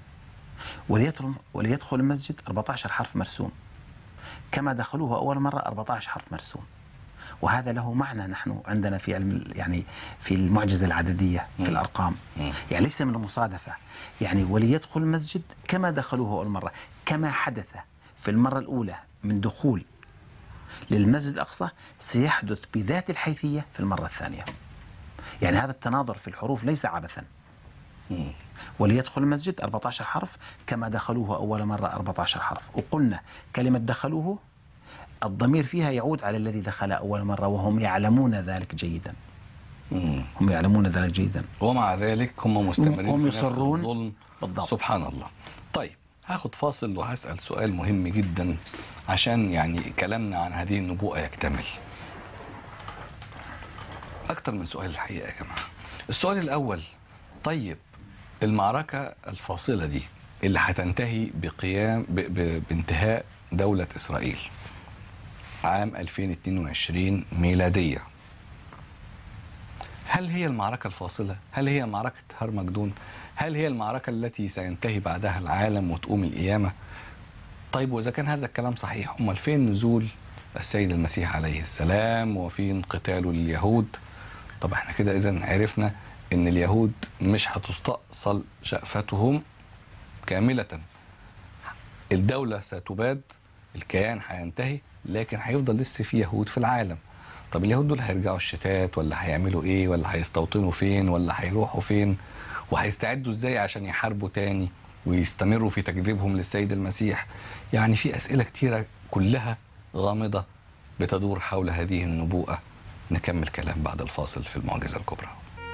وليدخل المسجد 14 حرف مرسوم، كما دخلوه أول مرة 14 حرف مرسوم. وهذا له معنى نحن عندنا في علم، يعني في المعجزة العددية في الأرقام. يعني ليس من المصادفة. يعني وليدخل المسجد كما دخلوه أول مرة، كما حدث في المرة الأولى من دخول للمسجد الأقصى سيحدث بذات الحيثية في المرة الثانية. يعني هذا التناظر في الحروف ليس عبثا. وليدخل المسجد 14 حرف كما دخلوه أول مرة 14 حرف. وقلنا كلمة دخلوه الضمير فيها يعود على الذي دخل أول مرة، وهم يعلمون ذلك جيدا. هم يعلمون ذلك جيدا، ومع ذلك هم مستمرين هم في نفس يصرون. الظلم. بالضبط. سبحان الله. طيب هاخد فاصل وهسأل سؤال مهم جدا عشان يعني كلامنا عن هذه النبوءة يكتمل. أكتر من سؤال الحقيقة يا جماعة. السؤال الأول: طيب المعركة الفاصلة دي اللي هتنتهي بانتهاء دولة إسرائيل عام 2022 ميلادية، هل هي المعركة الفاصلة؟ هل هي معركة هرمجدون؟ هل هي المعركة التي سينتهي بعدها العالم وتقوم القيامة؟ طيب وإذا كان هذا الكلام صحيح، أمال فين نزول السيد المسيح عليه السلام وفين قتاله لليهود؟ طب احنا كده إذن عرفنا إن اليهود مش هتستأصل شأفتهم كاملة، الدولة ستباد، الكيان هينتهي، لكن هيفضل لسه في يهود في العالم. طب اليهود دول هيرجعوا الشتات ولا هيعملوا ايه، ولا هيستوطنوا فين، ولا هيروحوا فين، وهيستعدوا ازاي عشان يحاربوا تاني ويستمروا في تكذيبهم للسيد المسيح؟ يعني في أسئلة كتيرة كلها غامضة بتدور حول هذه النبوءة. نكمل كلام بعد الفاصل في المعجزة الكبرى.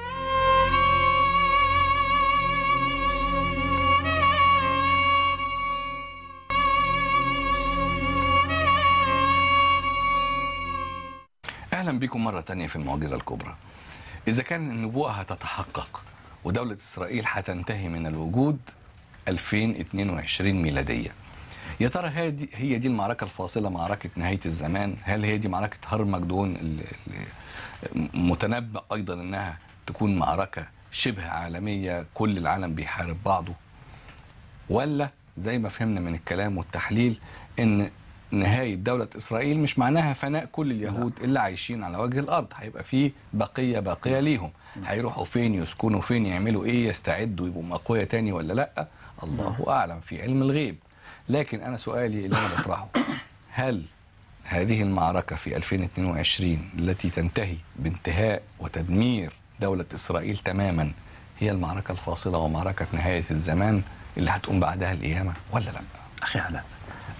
أهلا بكم مرة تانية في المعجزة الكبرى. إذا كان النبوءة هتتحقق ودولة إسرائيل هتنتهي من الوجود 2022 ميلادية، يا ترى هي دي المعركة الفاصلة، معركة نهاية الزمان؟ هل هي دي معركة هرمجدون اللي متنبأ أيضا أنها تكون معركة شبه عالمية كل العالم بيحارب بعضه؟ ولا زي ما فهمنا من الكلام والتحليل أن نهاية دولة إسرائيل مش معناها فناء كل اليهود اللي عايشين على وجه الأرض، هيبقى فيه باقية ليهم، هيروحوا فين، يسكنوا فين، يعملوا إيه، يستعدوا يبقوا أقوياء تاني ولا لأ؟ الله أعلم في علم الغيب. لكن أنا سؤالي اللي أنا بطرحه: هل هذه المعركة في 2022 التي تنتهي بانتهاء وتدمير دولة إسرائيل تماما هي المعركة الفاصلة ومعركة نهاية الزمان اللي هتقوم بعدها القيامة ولا لا؟ أخي علاء،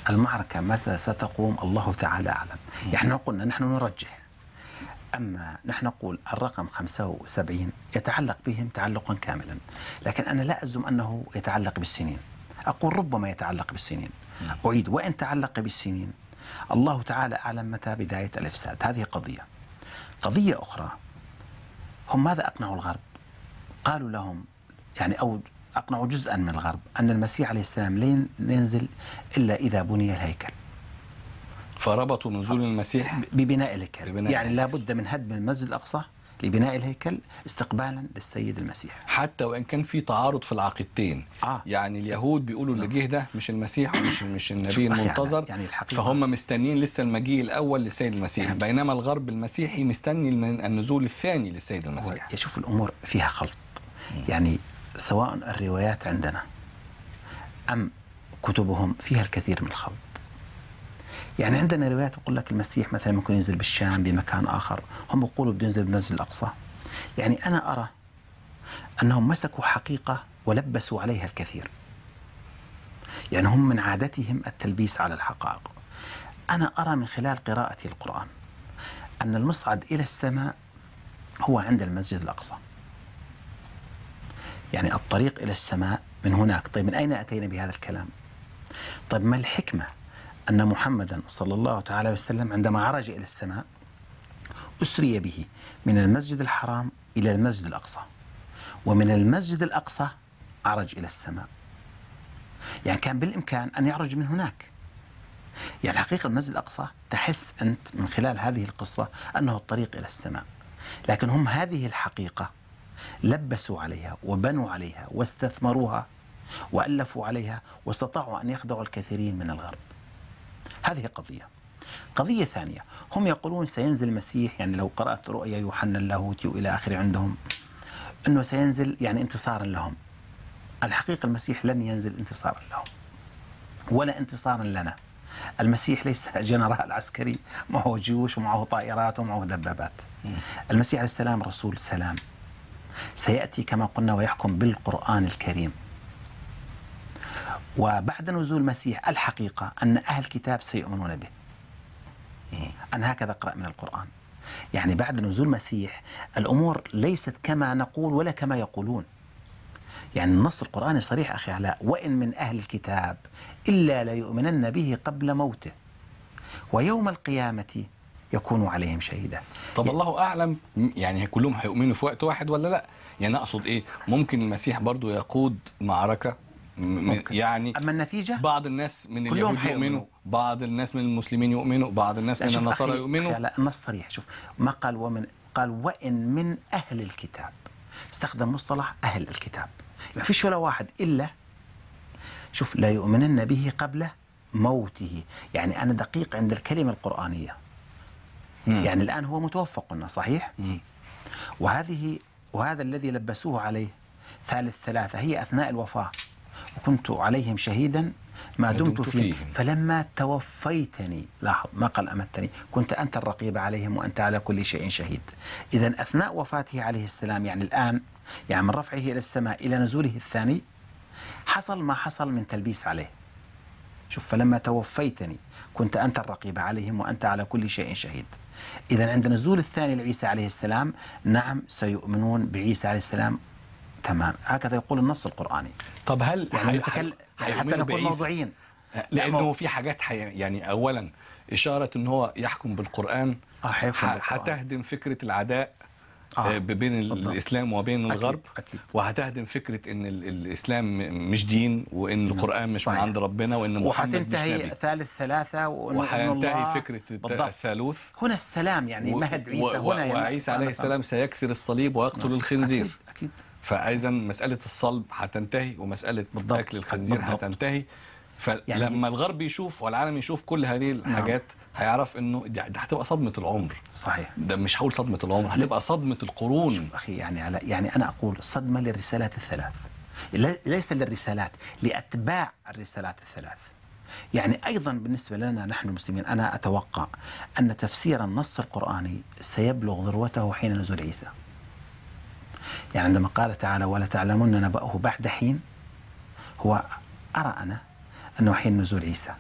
المعركة متى ستقوم الله تعالى أعلم. يعني قلنا نحن نرجح، أما نحن نقول الرقم 75 يتعلق بهم تعلقا كاملا، لكن أنا لا أجزم أنه يتعلق بالسنين، أقول ربما يتعلق بالسنين. أعيد، وإن تعلق بالسنين الله تعالى أعلم متى بداية الإفساد. هذه قضية. قضية أخرى، هم ماذا أقنعوا الغرب؟ قالوا لهم يعني أو أقنعوا جزءا من الغرب أن المسيح عليه السلام لن ينزل إلا إذا بني الهيكل، فربطوا نزول المسيح ببناء الهيكل. يعني لا بد من هدم المسجد الأقصى لبناء الهيكل استقبالا للسيد المسيح، حتى وإن كان في تعارض في العقيدتين. يعني اليهود بيقولوا اللي جه ده مش المسيح ومش النبي المنتظر، يعني فهم مستنيين لسه المجيء الأول للسيد المسيح، يعني بينما الغرب المسيحي مستني النزول الثاني للسيد المسيح. يشوف الأمور فيها خلط، يعني سواء الروايات عندنا أم كتبهم فيها الكثير من الخلط. يعني عندنا روايات يقول لك المسيح مثلا ممكن ينزل بالشام بمكان آخر، هم يقولوا بده ينزل بالمسجد الأقصى. يعني أنا أرى أنهم مسكوا حقيقة ولبسوا عليها الكثير، يعني هم من عادتهم التلبيس على الحقائق. أنا أرى من خلال قراءتي القرآن أن المصعد إلى السماء هو عند المسجد الأقصى، يعني الطريق إلى السماء من هناك. طيب من أين أتينا بهذا الكلام؟ طيب ما الحكمة أن محمدا صلى الله تعالى وسلم عندما عرج إلى السماء أسري به من المسجد الحرام إلى المسجد الأقصى، ومن المسجد الأقصى عرج إلى السماء؟ يعني كان بالإمكان أن يعرج من هناك. يعني الحقيقة المسجد الأقصى تحس أنت من خلال هذه القصة أنه الطريق إلى السماء، لكن هم هذه الحقيقة لبسوا عليها وبنوا عليها واستثمروها وألفوا عليها واستطاعوا أن يخدعوا الكثيرين من الغرب. هذه قضية. قضية ثانية، هم يقولون سينزل المسيح، يعني لو قرأت رؤيا يوحنا اللاهوتي وإلى آخره عندهم أنه سينزل يعني انتصارا لهم. الحقيقة المسيح لن ينزل انتصارا لهم ولا انتصارا لنا. المسيح ليس جنرال عسكري معه جيوش ومعه طائرات ومعه دبابات. المسيح عليه السلام رسول سلام، سيأتي كما قلنا ويحكم بالقرآن الكريم. وبعد نزول المسيح الحقيقة أن أهل الكتاب سيؤمنون به. أنا هكذا أقرأ من القرآن. يعني بعد نزول المسيح الأمور ليست كما نقول ولا كما يقولون. يعني النص القرآني صريح أخي علاء: وإن من أهل الكتاب إلا ليؤمنن به قبل موته ويوم القيامة يكون عليهم شهيدا. طب الله أعلم، يعني كلهم هيؤمنوا في وقت واحد ولا لا؟ يعني أقصد إيه، ممكن المسيح برضو يقود معركة يعني، أما النتيجة بعض الناس من اليهود يؤمنوا، بعض الناس من المسلمين يؤمنوا، بعض الناس من النصارى يؤمنوا. لا، النص صريح. شوف ما قال ومن، قال وإن من أهل الكتاب، استخدم مصطلح أهل الكتاب. ما فيش ولا واحد إلا شوف لا يؤمنن به قبل موته. يعني أنا دقيق عند الكلمة القرآنية. يعني الآن هو متوفى قلنا صحيح. وهذا الذي لبسوه عليه ثالث ثلاثة هي أثناء الوفاة: وكنت عليهم شهيدا ما دمت فيهم فلما توفيتني، لاحظ ما قال أمتني، كنت أنت الرقيب عليهم وأنت على كل شيء شهيد. إذن أثناء وفاته عليه السلام، يعني الآن، يعني من رفعه إلى السماء إلى نزوله الثاني، حصل ما حصل من تلبيس عليه. شوف، فلما توفيتني كنت أنت الرقيب عليهم وأنت على كل شيء شهيد. إذن عند نزول الثاني لعيسى عليه السلام، نعم سيؤمنون بعيسى عليه السلام، تمام، هكذا يقول النص القرآني. طب هل يعني حتى نكون موضوعيين، لأنه في حاجات يعني أولا إشارة أنه هو يحكم بالقرآن هتهدم فكرة العداء بين الإسلام وبين الغرب. أكيد. وهتهدم فكرة أن الإسلام مش دين، وأن القرآن مش من عند ربنا، وأن محمد مش نبي. وهتنتهي ثالث ثلاثة، وهينتهي فكرة الثالوث. هنا السلام، يعني مهد عيسى هنا، وعيسى عليه السلام سيكسر الصليب ويقتل الخنزير. أكيد. فإذا مسألة الصلب هتنتهي، ومسألة أكل الخنزير هتنتهي. فلما يعني الغرب يشوف والعالم يشوف كل هذه الحاجات، هيعرف انه ده هتبقى صدمة العمر. صحيح. ده مش هقول صدمة العمر، هتبقى صدمة القرون. شوف أخي، يعني أنا أقول صدمة للرسالات الثلاث، ليس للرسالات، لأتباع الرسالات الثلاث. يعني أيضا بالنسبة لنا نحن المسلمين، أنا أتوقع أن تفسير النص القرآني سيبلغ ذروته حين نزول عيسى. يعني عندما قال تعالى: ولا تعلمن نبأه بعد حين، هو أرى أنا أنه حين نزول عيسى.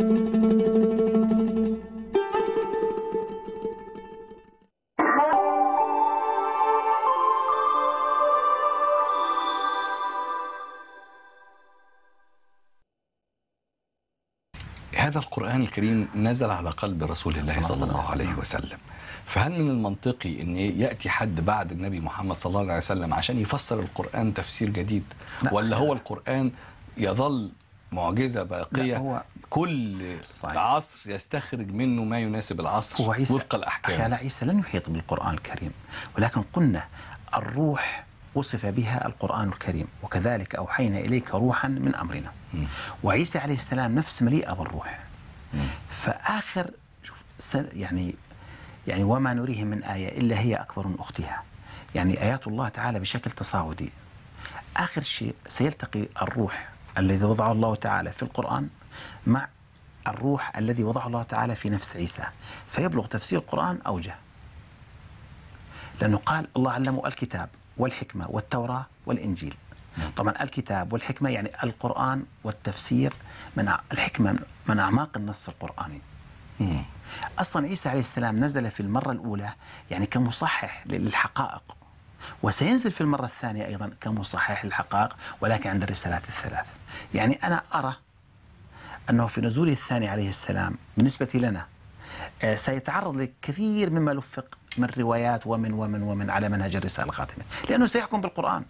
هذا القرآن الكريم نزل على قلب رسول الله صلى الله عليه وسلم، فهل من المنطقي أن يأتي حد بعد النبي محمد صلى الله عليه وسلم عشان يفسر القرآن تفسير جديد؟ ولا هو القرآن يظل معجزة باقية كل عصر يستخرج منه ما يناسب العصر وفق الأحكام؟ على عيسى لن يحيط بالقرآن الكريم، ولكن قلنا الروح وصف بها القرآن الكريم، وكذلك أوحينا إليك روحا من أمرنا. وعيسى عليه السلام نفس مليئة بالروح. فآخر يعني وما نريهم من آية إلا هي أكبر من أختها، يعني آيات الله تعالى بشكل تصاعدي. آخر شيء سيلتقي الروح الذي وضعه الله تعالى في القرآن مع الروح الذي وضعه الله تعالى في نفس عيسى، فيبلغ تفسير القرآن أوجه، لأنه قال الله علمه الكتاب والحكمة والتوراة والإنجيل. طبعا الكتاب والحكمة يعني القرآن، والتفسير من الحكمة من أعماق النص القرآني. أصلا عيسى عليه السلام نزل في المرة الأولى يعني كمصحح للحقائق، وسينزل في المرة الثانية أيضا كمصحح للحقائق، ولكن عند الرسالات الثلاث. يعني أنا أرى أنه في نزوله الثاني عليه السلام بالنسبة لنا سيتعرض لكثير مما لفق من روايات ومن على منهج الرسالة الخاتمة، لأنه سيحكم بالقرآن.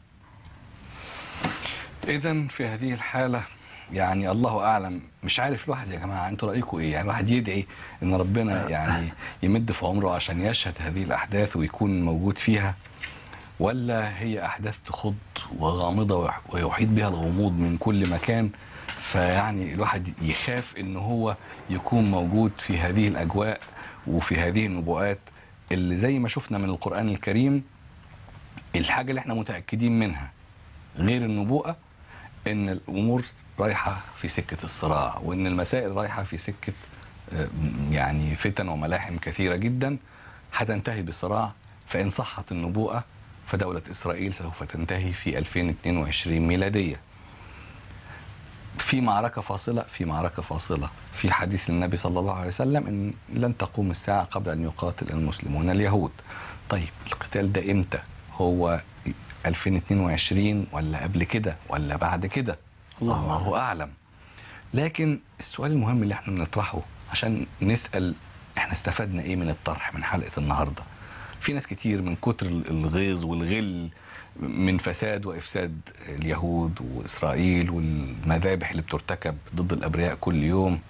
إذن في هذه الحالة يعني الله أعلم، مش عارف الواحد يا جماعة أنتوا رأيكم إيه؟ يعني الواحد يدعي إن ربنا يعني يمد في عمره عشان يشهد هذه الأحداث ويكون موجود فيها، ولا هي أحداث تخض وغامضة ويحيط بها الغموض من كل مكان، فيعني الواحد يخاف إن هو يكون موجود في هذه الأجواء وفي هذه النبوءات اللي زي ما شفنا من القرآن الكريم. الحاجة اللي احنا متأكدين منها غير النبوءة إن الأمور رايحة في سكة الصراع، وإن المسائل رايحة في سكة يعني فتن وملاحم كثيرة جدا هتنتهي بصراع. فإن صحت النبوءة فدولة إسرائيل سوف تنتهي في 2022 ميلادية. في معركة فاصلة في حديث النبي صلى الله عليه وسلم إن لن تقوم الساعة قبل أن يقاتل المسلمون اليهود. طيب القتال ده إمتى؟ هو 2022 ولا قبل كده ولا بعد كده؟ الله أعلم. لكن السؤال المهم اللي احنا بنطرحه عشان نسأل احنا استفدنا ايه من الطرح من حلقة النهاردة. في ناس كتير من كتر الغيظ والغل من فساد وإفساد اليهود وإسرائيل والمذابح اللي بترتكب ضد الأبرياء كل يوم،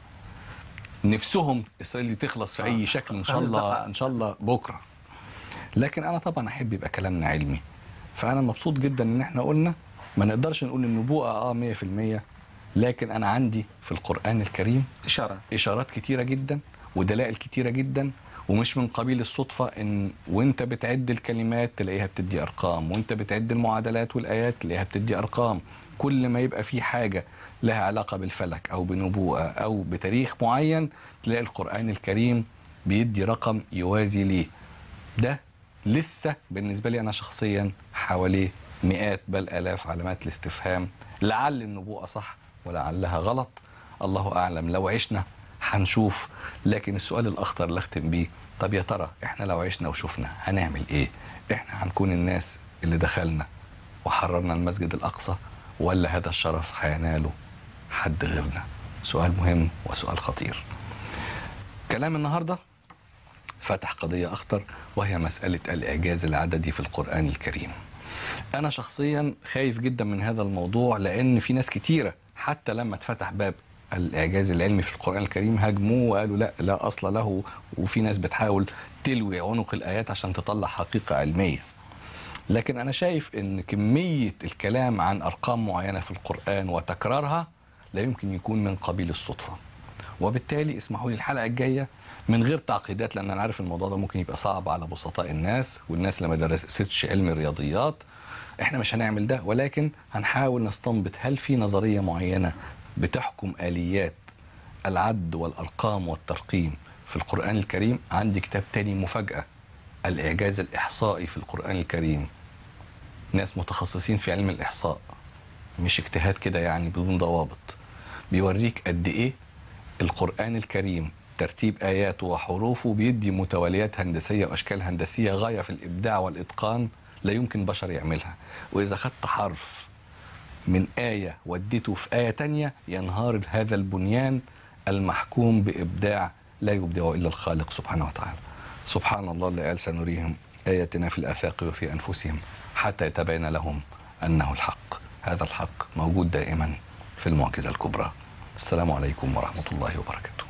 نفسهم إسرائيل تخلص في أي شكل إن شاء الله بكرة. لكن أنا طبعا أحب يبقى كلامنا علمي، فأنا مبسوط جدا إن احنا قلنا ما نقدرش نقول النبوءة 100%، لكن أنا عندي في القرآن الكريم إشارات كتيرة جدا ودلائل كتيرة جدا، ومش من قبيل الصدفة إن وإنت بتعد الكلمات تلاقيها بتدي أرقام، وإنت بتعد المعادلات والآيات تلاقيها بتدي أرقام. كل ما يبقى في حاجة لها علاقة بالفلك أو بنبوءة أو بتاريخ معين تلاقي القرآن الكريم بيدي رقم يوازي ليه. ده لسه بالنسبة لي أنا شخصيا حوالي مئات بل آلاف علامات الاستفهام، لعل النبوءة صح ولعلها غلط، الله أعلم. لو عشنا هنشوف. لكن السؤال الأخطر اللي أختم بيه، طب يا ترى إحنا لو عشنا وشفنا هنعمل إيه؟ إحنا هنكون الناس اللي دخلنا وحررنا المسجد الأقصى، ولا هذا الشرف هيناله حد غيرنا؟ سؤال مهم وسؤال خطير. كلام النهاردة فتح قضية أخطر، وهي مسألة الإعجاز العددي في القرآن الكريم. أنا شخصيا خايف جدا من هذا الموضوع، لأن في ناس كتيرة حتى لما اتفتح باب الإعجاز العلمي في القرآن الكريم هاجموه وقالوا لا أصل له، وفي ناس بتحاول تلوي عنق الآيات عشان تطلع حقيقة علمية. لكن أنا شايف إن كمية الكلام عن أرقام معينة في القرآن وتكرارها لا يمكن يكون من قبيل الصدفة. وبالتالي اسمحوا لي الحلقة الجاية من غير تعقيدات، لأن أنا عارف الموضوع ده ممكن يبقى صعب على بسطاء الناس والناس اللي ما درستش علم الرياضيات. احنا مش هنعمل ده، ولكن هنحاول نستنبط هل في نظرية معينة بتحكم آليات العد والأرقام والترقيم في القرآن الكريم. عندي كتاب تاني مفاجأة، الإعجاز الإحصائي في القرآن الكريم، ناس متخصصين في علم الإحصاء، مش اجتهاد كده يعني بدون ضوابط، بيوريك قد إيه القرآن الكريم ترتيب آياته وحروفه بيدي متواليات هندسية وأشكال هندسية غاية في الإبداع والإتقان لا يمكن بشر يعملها. وإذا خدت حرف من آية وديته في آية تانية ينهار هذا البنيان المحكوم بإبداع لا يبدعه إلا الخالق سبحانه وتعالى. سبحان الله اللي قال سنريهم آياتنا في الآفاق وفي أنفسهم حتى يتبين لهم أنه الحق. هذا الحق موجود دائما في المعجزة الكبرى. السلام عليكم ورحمة الله وبركاته.